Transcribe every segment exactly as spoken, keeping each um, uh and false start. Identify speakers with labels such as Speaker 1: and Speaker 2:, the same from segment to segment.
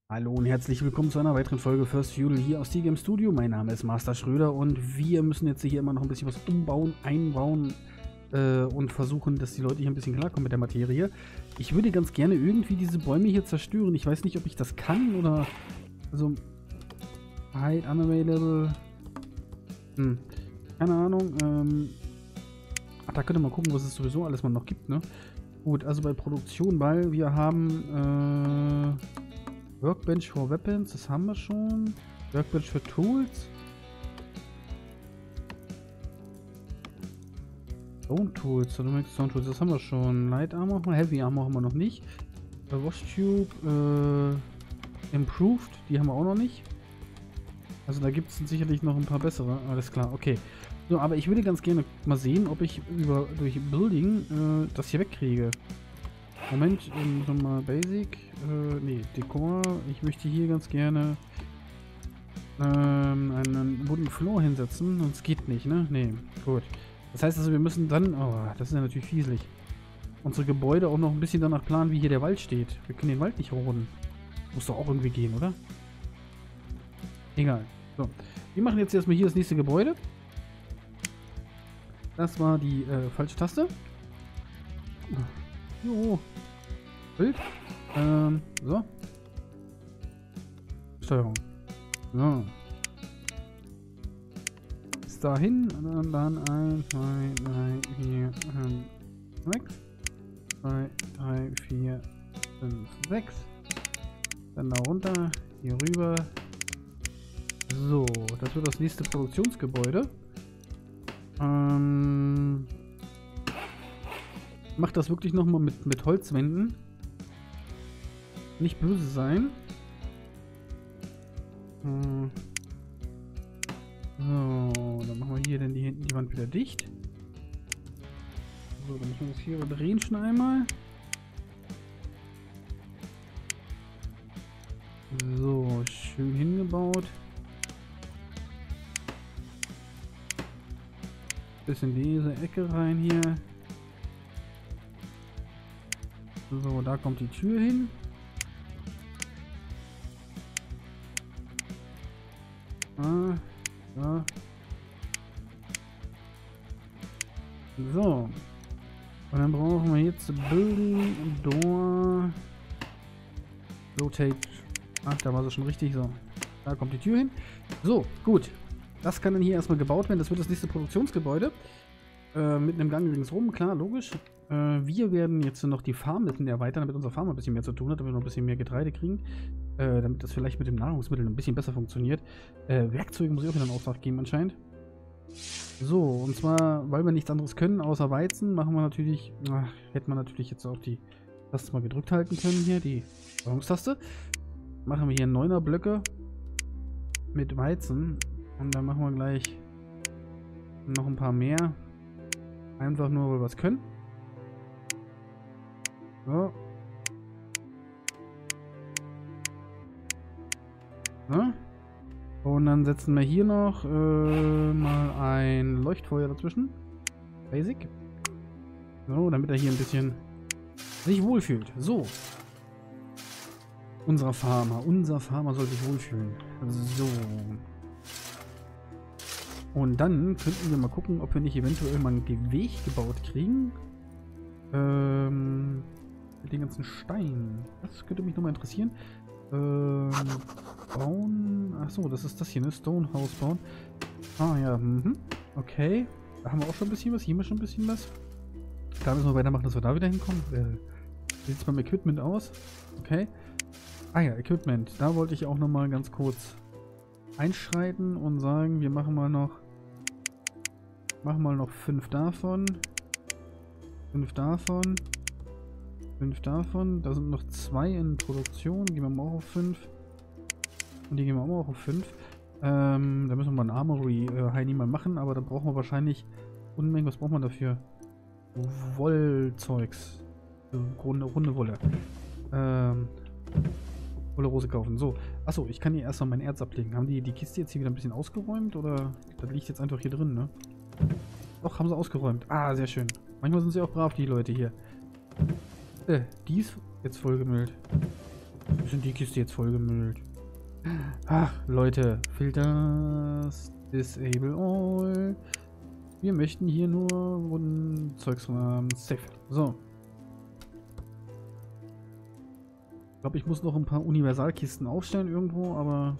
Speaker 1: Hallo und herzlich willkommen zu einer weiteren Folge First Feudal hier aus T-Game Studio. Mein Name ist Master Schröder und wir müssen jetzt hier immer noch ein bisschen was umbauen, einbauen äh, und versuchen, dass die Leute hier ein bisschen klarkommen mit der Materie. Ich würde ganz gerne irgendwie diese Bäume hier zerstören. Ich weiß nicht, ob ich das kann oder... Also... Hide unavailable... Hm, keine Ahnung. Ähm, ach, da könnt ihr mal gucken, was es sowieso alles mal noch gibt, ne? Gut, also bei Produktion, weil wir haben... Äh, Workbench for Weapons, das haben wir schon. Workbench für Tools. Stone Tools, Stone Tools, das haben wir schon. Light Armor, Heavy Armor haben wir noch nicht. Äh, Wash Tube, äh, Improved, die haben wir auch noch nicht. Also da gibt es sicherlich noch ein paar bessere, alles klar, okay. So, aber ich würde ganz gerne mal sehen, ob ich über durch Building äh, das hier wegkriege. Moment, ähm, so mal Basic, äh, nee, Dekor. Ich möchte hier ganz gerne ähm, einen Wooden Floor hinsetzen, sonst geht nicht, ne? Nee, gut. Das heißt also, wir müssen dann, oh, das ist ja natürlich fieselig, unsere Gebäude auch noch ein bisschen danach planen, wie hier der Wald steht. Wir können den Wald nicht roden. Muss doch auch irgendwie gehen, oder? Egal. So, wir machen jetzt erstmal hier das nächste Gebäude. Das war die äh, falsche Taste. Jo. Bild. Ähm, so. Steuerung. So. Bis dahin. Und dann eins, zwei, drei, vier, fünf, sechs. zwei, drei, vier, fünf, sechs. Dann da runter. Hier rüber. So. Das wird das nächste Produktionsgebäude. Ähm. Macht das wirklich nochmal mit, mit Holzwänden. Nicht böse sein. Hm. So, dann machen wir hier dann die, hinten die Wand wieder dicht. So, dann müssen wir das hier drehen schon einmal. So, schön hingebaut. Bis in diese Ecke rein hier. So, da kommt die Tür hin. Ah, da. So. Und dann brauchen wir jetzt Building Door Rotate. Ach, da war sie schon richtig. So. Da kommt die Tür hin. So, gut. Das kann dann hier erstmal gebaut werden. Das wird das nächste Produktionsgebäude. Äh, mit einem Gang ringsrum, klar, logisch. Äh, wir werden jetzt noch die Farm ein bisschen erweitern, damit unser Farm ein bisschen mehr zu tun hat, damit wir noch ein bisschen mehr Getreide kriegen. Äh, damit das vielleicht mit dem Nahrungsmittel ein bisschen besser funktioniert. Äh, Werkzeuge muss ich auch wieder einen Auftrag geben anscheinend. So, und zwar, weil wir nichts anderes können, außer Weizen, machen wir natürlich, ach, hätte man natürlich jetzt auch die Taste mal gedrückt halten können hier, die Steuerungstaste. Machen wir hier neuner Blöcke mit Weizen. Und dann machen wir gleich noch ein paar mehr. Einfach nur, weil wir es können. So. So. Und dann setzen wir hier noch äh, mal ein Leuchtfeuer dazwischen. Basic. So, damit er hier ein bisschen sich wohlfühlt. So. Unser Farmer. Unser Farmer soll sich wohlfühlen. So. Und dann könnten wir mal gucken, ob wir nicht eventuell mal einen Weg gebaut kriegen. Ähm, mit den ganzen Steinen. Das könnte mich nochmal interessieren. Ähm, bauen. Achso, das ist das hier, ne? Stonehouse bauen. Ah ja, mhm. Okay. Da haben wir auch schon ein bisschen was. Hier haben wir schon ein bisschen was. Da müssen wir weitermachen, dass wir da wieder hinkommen. Äh, wie sieht es beim Equipment aus? Okay. Ah ja, Equipment. Da wollte ich auch nochmal ganz kurz einschreiten und sagen, wir machen mal noch machen mal noch fünf davon. Fünf davon. Fünf davon. Da sind noch zwei in Produktion. Gehen wir mal auch auf fünf. Und die gehen wir auch auf fünf. Ähm, da müssen wir mal ein Armory äh, Heini mal machen, aber da brauchen wir wahrscheinlich Unmengen. Was braucht man dafür? Wollzeugs. So, runde, runde Wolle. Ähm. Wolle Rose kaufen. So. Achso, ich kann hier erstmal mein Erz ablegen. Haben die die Kiste jetzt hier wieder ein bisschen ausgeräumt oder das liegt jetzt einfach hier drin, ne? Doch, haben sie ausgeräumt. Ah, sehr schön. Manchmal sind sie auch brav, die Leute hier. Äh, die ist jetzt vollgemüllt. sind die Kiste jetzt vollgemüllt? Ach, Leute. Filters. Disable all. Wir möchten hier nur Wunden, Zeugs haben. Safe. So. Ich glaube, ich muss noch ein paar Universalkisten aufstellen irgendwo, aber...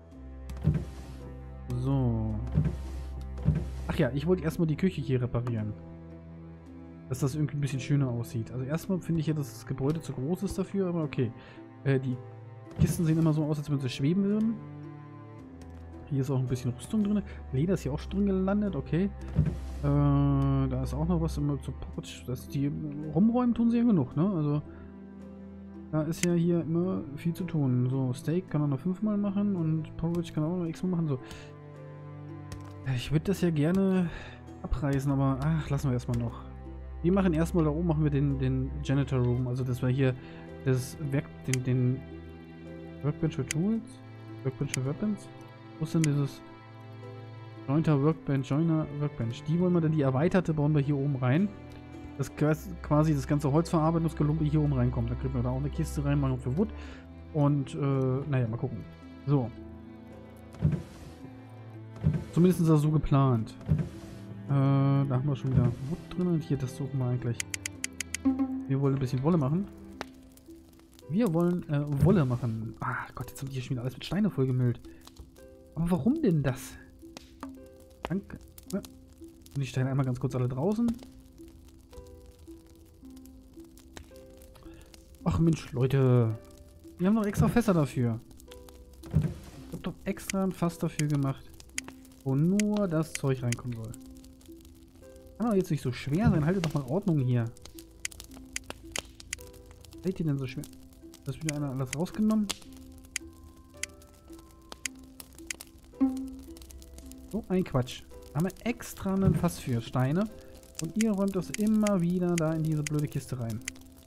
Speaker 1: So. Ach ja, ich wollte erstmal die Küche hier reparieren. Dass das irgendwie ein bisschen schöner aussieht. Also erstmal finde ich ja, dass das Gebäude zu groß ist dafür, aber okay. Äh, die Kisten sehen immer so aus, als wenn sie schweben würden. Hier ist auch ein bisschen Rüstung drin. Leder ist hier auch schon drin gelandet, okay. Äh, da ist auch noch was immer zu Porridge. Das die rumräumen tun sie ja genug, ne? Also da ist ja hier immer viel zu tun. So, Steak kann man noch fünfmal machen und Porridge kann auch noch x-mal machen. So. Ich würde das ja gerne abreißen, aber ach, lassen wir erstmal noch. Wir machen erstmal da oben machen wir den, den Janitor Room, also das war hier das Werk, den, den Workbench für Tools, Workbench für Weapons. Wo ist denn dieses Jointer Workbench, Joiner Workbench? Die wollen wir dann, die erweiterte bauen wir hier oben rein. Das quasi das ganze Holzverarbeitungsgelumpe hier oben reinkommt. Da kriegen wir da auch eine Kiste rein, machen für Wood. Und, äh, naja, mal gucken. So. Zumindest ist das so geplant. Äh, da haben wir schon wieder Wood drin. Und hier, das suchen wir eigentlich. Wir wollen ein bisschen Wolle machen. Wir wollen, äh, Wolle machen. Ah Gott, jetzt haben die hier schon wieder alles mit Steine vollgemüllt. Aber warum denn das? Danke. Ja. Und ich stelle einmal ganz kurz alle draußen. Ach Mensch, Leute. Wir haben doch extra Fässer dafür. Ich hab doch extra ein Fass dafür gemacht, wo nur das Zeug reinkommen soll. Kann doch jetzt nicht so schwer sein. Haltet doch mal Ordnung hier. Seid ihr denn so schwer? Das ist wieder einer alles rausgenommen. So ein Quatsch. Da haben wir extra einen Fass für Steine. Und ihr räumt das immer wieder da in diese blöde Kiste rein.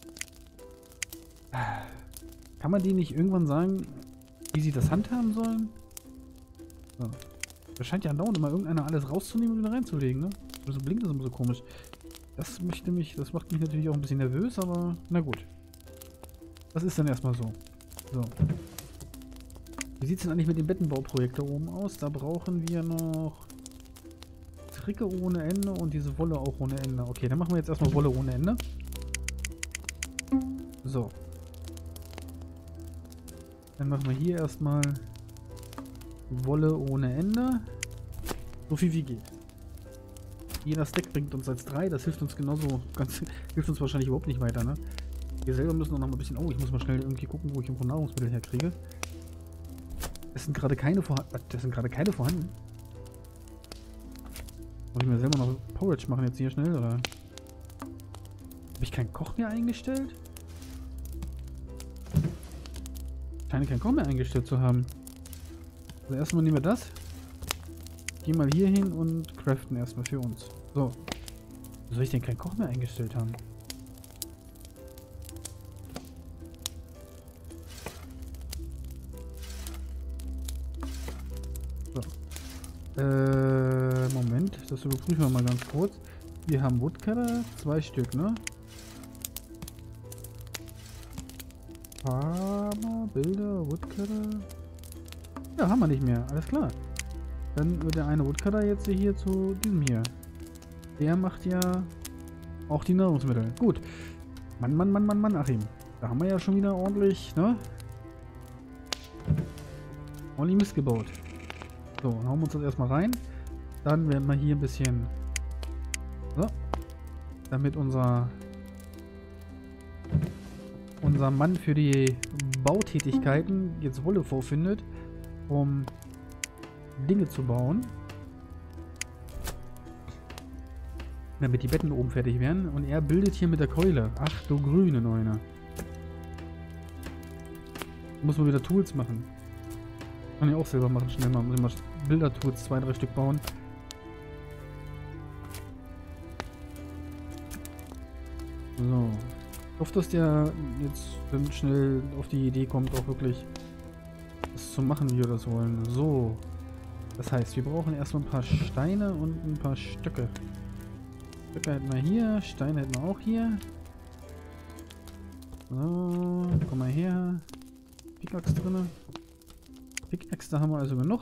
Speaker 1: Kann man denen nicht irgendwann sagen, wie sie das handhaben sollen? So. Das scheint ja andauernd immer irgendeiner alles rauszunehmen und wieder reinzulegen, ne? So blinkt das immer so komisch. Das möchte mich, das macht mich natürlich auch ein bisschen nervös, aber na gut. Das ist dann erstmal so. So. Wie sieht es denn eigentlich mit dem Bettenbauprojekt da oben aus? Da brauchen wir noch Stricke ohne Ende und diese Wolle auch ohne Ende. Okay, dann machen wir jetzt erstmal Wolle ohne Ende. So. Dann machen wir hier erstmal Wolle ohne Ende. So viel wie geht. Jeder Stack bringt uns als drei. Das hilft uns genauso. Ganz, hilft uns wahrscheinlich überhaupt nicht weiter, ne? Wir selber müssen noch mal ein bisschen... Oh, ich muss mal schnell irgendwie gucken, wo ich irgendwo Nahrungsmittel herkriege. Es sind gerade keine vorhanden. Das sind gerade keine vorhanden. Muss ich mir selber noch Porridge machen jetzt hier schnell, oder? Habe ich keinen Koch mehr eingestellt? Ich scheine keinen Koch mehr eingestellt zu haben. Also erstmal nehmen wir das. Gehen mal hier hin und craften erstmal für uns. So. Wo soll ich denn keinen Koch mehr eingestellt haben? So. Äh, Moment. Das überprüfen wir mal ganz kurz. Wir haben Woodcutter. Zwei Stück, ne? Farmer, Bilder, Woodcutter. Ja, haben wir nicht mehr. Alles klar. Dann wird der eine Woodcutter jetzt hier zu diesem hier. Der macht ja auch die Nahrungsmittel. Gut. Mann, Mann, Mann, Mann, Mann, Achim. Da haben wir ja schon wieder ordentlich, ne? Ordentlich Mist gebaut. So, dann hauen wir uns das erstmal rein. Dann werden wir hier ein bisschen... So. Damit unser... unser Mann für die Bautätigkeiten jetzt Wolle vorfindet, um Dinge zu bauen. Damit die Betten oben fertig werden. Und er bildet hier mit der Keule. Ach du grüne Neune. Muss man wieder Tools machen. Kann ich auch selber machen, schnell mal. Muss ich mal Bilder-Tools, zwei, drei Stück bauen. So. Ich hoffe, dass der jetzt dann schnell auf die Idee kommt, auch wirklich das zu machen, wie wir das wollen. So. Das heißt, wir brauchen erstmal ein paar Steine und ein paar Stöcke. Stöcke hätten wir hier, Steine hätten wir auch hier. So, komm mal her. Pickaxe drin. Pickaxe, da haben wir also genug.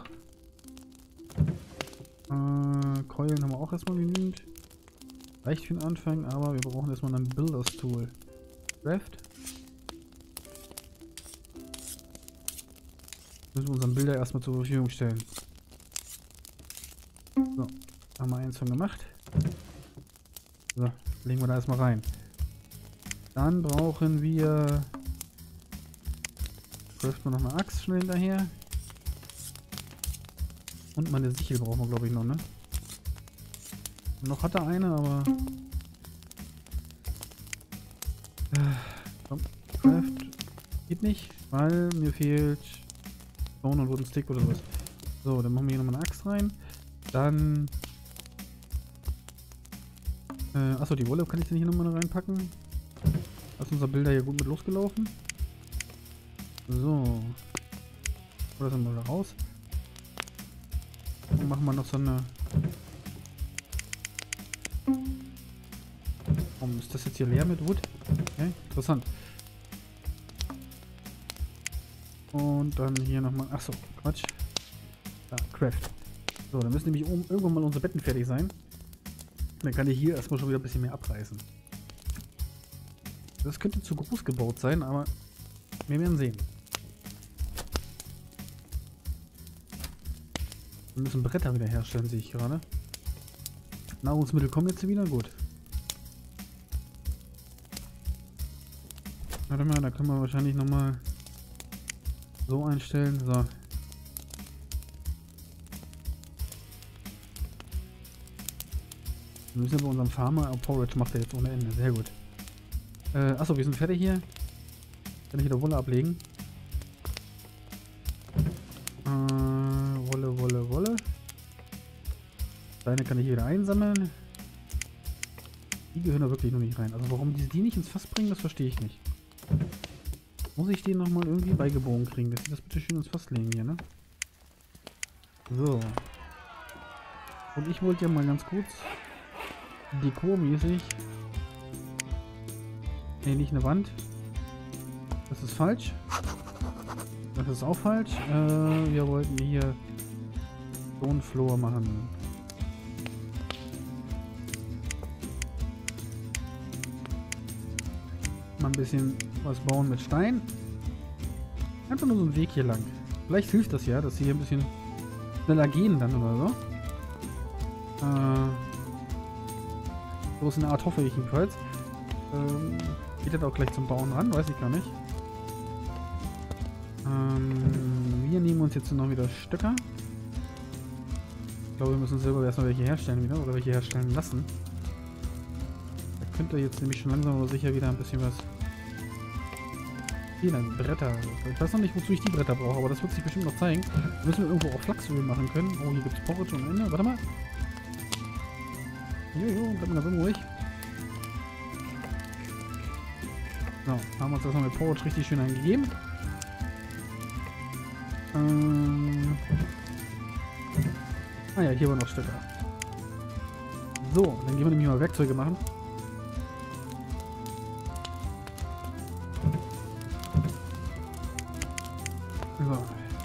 Speaker 1: Äh, Keulen haben wir auch erstmal genügend. Reicht für den Anfang, aber wir brauchen erstmal ein Builders Tool. Craft. Müssen wir unseren Bilder erstmal zur Verfügung stellen. So, haben wir eins von gemacht. So, legen wir da erstmal rein. Dann brauchen wir... Craften wir noch eine Axt schnell hinterher. Und meine Sichel brauchen wir, glaube ich, noch, ne? Noch hat er eine, aber... Äh, komm, Craft geht nicht, weil mir fehlt Stone und Wooden Stick oder was. So, dann machen wir hier nochmal eine Axt rein. Dann... Äh, achso, die Wolle kann ich denn hier nochmal reinpacken. Da ist unser Bilder hier gut mit losgelaufen. So. Oder sind wir da raus? Dann machen wir noch so eine... Warum ist das jetzt hier leer mit Wood? Okay, interessant. Und dann hier nochmal... Achso, Quatsch. Da, Craft. So, dann müssen nämlich oben irgendwann mal unsere Betten fertig sein. Dann kann ich hier erstmal schon wieder ein bisschen mehr abreißen. Das könnte zu groß gebaut sein, aber wir werden sehen. Wir müssen Bretter wieder herstellen, sehe ich gerade. Nahrungsmittel kommen jetzt wieder, gut. Warte mal, da können wir wahrscheinlich nochmal so einstellen. So. Wir müssen ja bei unserem Farmer, oh, Porridge macht er jetzt ohne Ende, sehr gut. Äh, achso, wir sind fertig hier. Kann ich wieder Wolle ablegen. Äh, Wolle, Wolle, Wolle. Steine kann ich hier wieder einsammeln. Die gehören da wirklich noch nicht rein. Also warum die die nicht ins Fass bringen, das verstehe ich nicht. Muss ich den nochmal irgendwie beigebogen kriegen, dass sie das bitte schön ins Fass legen hier, ne? So. Und ich wollte ja mal ganz kurz dekormäßig... Ne, nicht eine Wand. Das ist falsch. Das ist auch falsch. Äh, wir wollten hier Stone Floor machen. Mal ein bisschen was bauen mit Stein. Einfach nur so einen Weg hier lang. Vielleicht hilft das ja, dass sie hier ein bisschen schneller gehen dann oder so. Äh, so ist eine Art, hoffe ich jedenfalls. Ähm, geht das auch gleich zum Bauen ran? Weiß ich gar nicht. Ähm, wir nehmen uns jetzt noch wieder Stöcker. Ich glaube, wir müssen selber erstmal welche herstellen wieder oder welche herstellen lassen. Da könnte jetzt nämlich schon langsam aber sicher wieder ein bisschen was. Hier dann Bretter. Ich weiß noch nicht, wozu ich die Bretter brauche, aber das wird sich bestimmt noch zeigen. Da müssen wir irgendwo auch Flachsöl machen können. Oh, hier gibt es Porridge und Ende. Warte mal. Jojo, bleib mal ganz ruhig. So, haben wir uns das noch mit Porridge richtig schön eingegeben. Ähm. Ah ja, hier waren noch Stöcker. So, dann gehen wir nämlich mal Werkzeuge machen. So.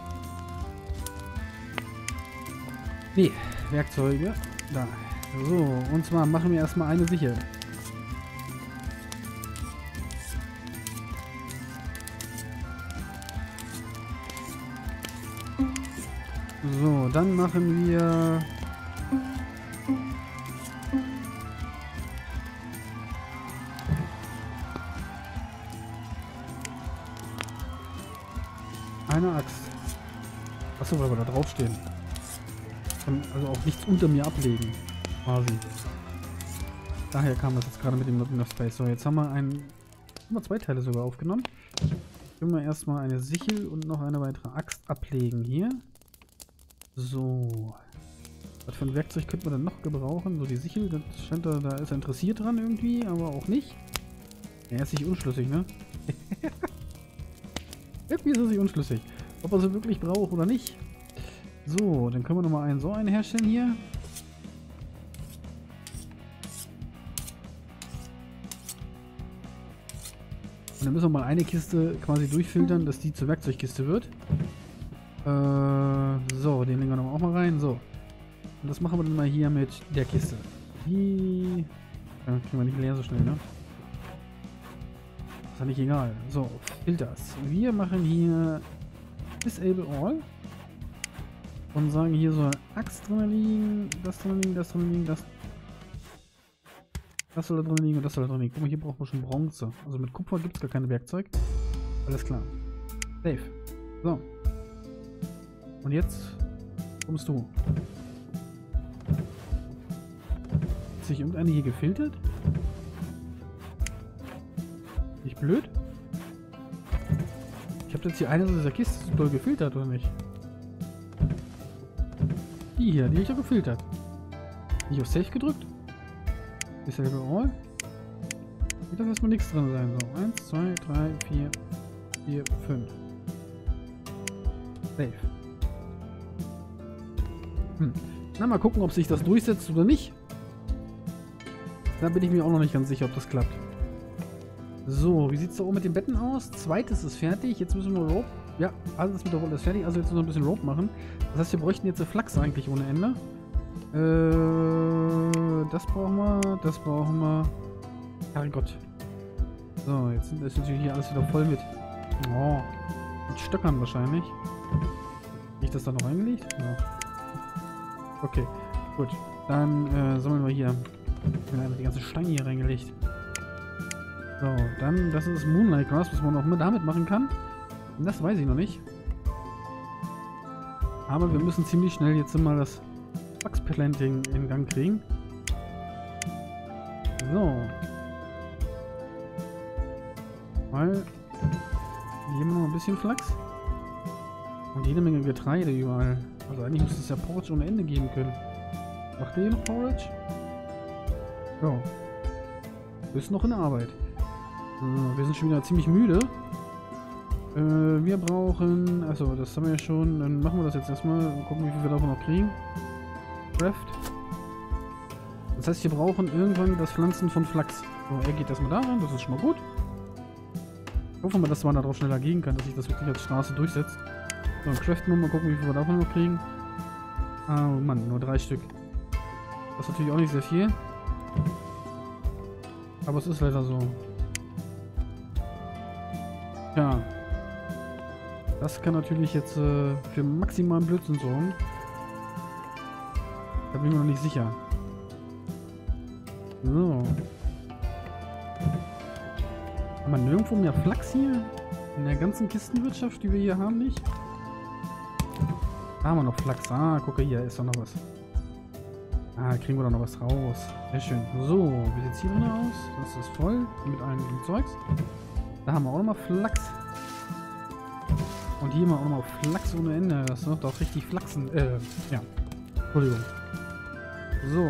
Speaker 1: Nee, Werkzeuge. Da. So, und zwar machen wir erstmal eine Sichel. So, dann machen wir eine Axt. Achso, weil wir da draufstehen. Kann also auch nichts unter mir ablegen. Quasi. Daher kam das jetzt gerade mit dem Not Enough Space. So, jetzt haben wir ein, haben wir zwei Teile sogar aufgenommen. Können wir erstmal eine Sichel und noch eine weitere Axt ablegen hier. So. Was für ein Werkzeug könnte man dann noch gebrauchen? So, die Sichel, das scheint da, da ist er interessiert dran irgendwie, aber auch nicht. Er ist sich unschlüssig, ne? Irgendwie ist er sich unschlüssig. Ob er sie wirklich braucht oder nicht. So, dann können wir nochmal einen so einen herstellen hier. Und dann müssen wir mal eine Kiste quasi durchfiltern, dass die zur Werkzeugkiste wird. Äh, so, den legen wir auch mal rein. So. Und das machen wir dann mal hier mit der Kiste. Die... Ja, kriegen wir nicht leer so schnell, ne? Ist ja nicht egal. So, Filters. Wir machen hier Disable All. Und sagen hier so Axt drin liegen, das drin liegen, das drin liegen, das... Das soll da drin liegen und das soll da drin liegen. Guck mal, hier brauchen wir schon Bronze. Also mit Kupfer gibt es gar kein Werkzeug. Alles klar. Safe. So. Und jetzt kommst du. Hat sich irgendeine hier gefiltert? Nicht blöd? Ich habe jetzt hier eine dieser Kiste so doll gefiltert, oder nicht? Die hier, die habe ich doch gefiltert. Nicht auf Safe gedrückt? Disable All? Wird das erstmal nichts drin sein. So, eins, zwei, drei, vier, vier, fünf. Safe. Hm. Na, mal gucken, ob sich das durchsetzt oder nicht. Da bin ich mir auch noch nicht ganz sicher, ob das klappt. So, wie sieht es da oben mit den Betten aus? Zweites ist fertig. Jetzt müssen wir Rope. Ja, alles mit der Rope ist fertig. Also jetzt müssen wir ein bisschen Rope machen. Das heißt, wir bräuchten jetzt Flachs eigentlich ohne Ende. Äh, das brauchen wir. Das brauchen wir. Herrgott. So, jetzt ist natürlich hier alles wieder voll mit. Oh, mit Stöckern wahrscheinlich. Habe ich das da noch reingelegt? Ja. Okay, gut. Dann äh, sammeln wir hier. Ich habe die ganze Stange hier reingelegt. So, dann, das ist Moonlight Grass, was man auch immer damit machen kann. Das weiß ich noch nicht. Aber wir müssen ziemlich schnell jetzt mal das Flachsplanting in Gang kriegen. So. Weil hier haben wir noch ein bisschen Flachs. Und jede Menge Getreide überall. Also eigentlich müsste es ja Porridge ohne Ende geben können. Macht ihr hier noch Porridge? Ja. Wir sind noch in der Arbeit. So, wir sind schon wieder ziemlich müde. Äh, wir brauchen... Achso, das haben wir ja schon. Dann machen wir das jetzt erstmal. Mal gucken, wie viel wir davon noch kriegen. Craft. Das heißt, wir brauchen irgendwann das Pflanzen von Flachs. So, er geht erstmal da rein. Das ist schon mal gut. Hoffen wir, dass man darauf schneller gehen kann, dass sich das wirklich als Straße durchsetzt. So, craften wir mal gucken, wie viel wir davon noch kriegen. Oh Mann, nur drei Stück. Das ist natürlich auch nicht sehr viel. Aber es ist leider so. Ja. Das kann natürlich jetzt äh, für maximalen Blödsinn sorgen. Da bin ich mir noch nicht sicher. So. Haben wir nirgendwo mehr Flachs hier? In der ganzen Kistenwirtschaft, die wir hier haben, nicht? Da haben wir noch Flachs. Ah, gucke, hier ist doch noch was. Ah, kriegen wir doch noch was raus. Sehr schön. So, wie sieht es hier drin aus? Das ist voll mit allen Zeugs. Da haben wir auch nochmal Flachs. Und hier haben wir auch nochmal Flachs ohne Ende. Das wird doch richtig Flachsen. Äh, ja. Entschuldigung. So.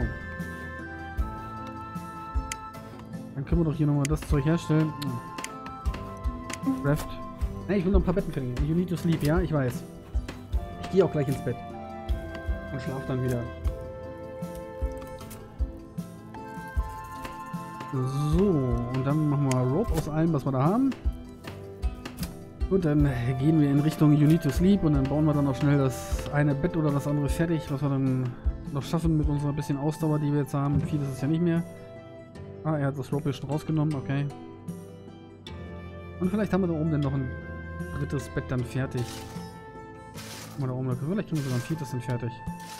Speaker 1: Dann können wir doch hier nochmal das Zeug herstellen. Craft. Hey, ich will noch ein paar Betten finden. You need to sleep, ja? Ich weiß. Ich gehe auch gleich ins Bett. Und schlaf dann wieder. So, und dann machen wir Rope aus allem, was wir da haben. Gut, dann gehen wir in Richtung You Need to Sleep und dann bauen wir dann noch schnell das eine Bett oder das andere fertig, was wir dann noch schaffen mit unserer bisschen Ausdauer, die wir jetzt haben. Viel ist es ja nicht mehr. Ah, er hat das Rope schon rausgenommen, okay. Und vielleicht haben wir da oben dann noch ein drittes Bett dann fertig. Guck mal da oben, da vielleicht kriegen wir sogar ein viertes dann fertig.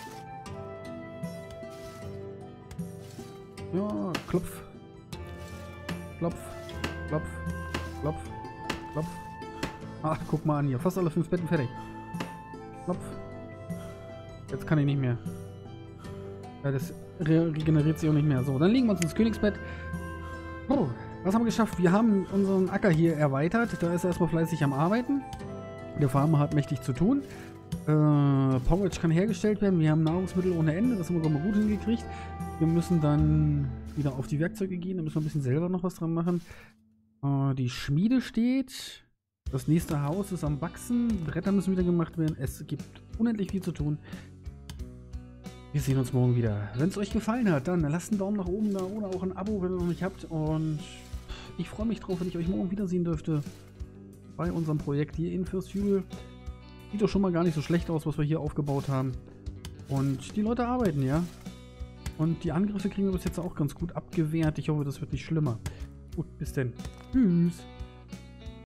Speaker 1: Ja, klopf. Klopf, klopf, klopf, klopf. Ach, guck mal an hier. Fast alle fünf Betten fertig. Klopf. Jetzt kann ich nicht mehr. Ja, das re regeneriert sich auch nicht mehr. So, dann legen wir uns ins Königsbett. Oh, was haben wir geschafft? Wir haben unseren Acker hier erweitert. Da ist er erstmal fleißig am Arbeiten. Der Farmer hat mächtig zu tun. Äh, Porridge kann hergestellt werden. Wir haben Nahrungsmittel ohne Ende. Das haben wir mal gut hingekriegt. Wir müssen dann wieder auf die Werkzeuge gehen. Da müssen wir ein bisschen selber noch was dran machen. Äh, die Schmiede steht. Das nächste Haus ist am Wachsen. Bretter müssen wieder gemacht werden. Es gibt unendlich viel zu tun. Wir sehen uns morgen wieder. Wenn es euch gefallen hat, dann lasst einen Daumen nach oben da oder auch ein Abo, wenn ihr noch nicht habt. Und ich freue mich drauf, wenn ich euch morgen wiedersehen dürfte. Bei unserem Projekt hier in First Fuel. Sieht doch schon mal gar nicht so schlecht aus, was wir hier aufgebaut haben. Und die Leute arbeiten, ja. Und die Angriffe kriegen wir bis jetzt auch ganz gut abgewehrt. Ich hoffe, das wird nicht schlimmer. Gut, bis denn. Tschüss.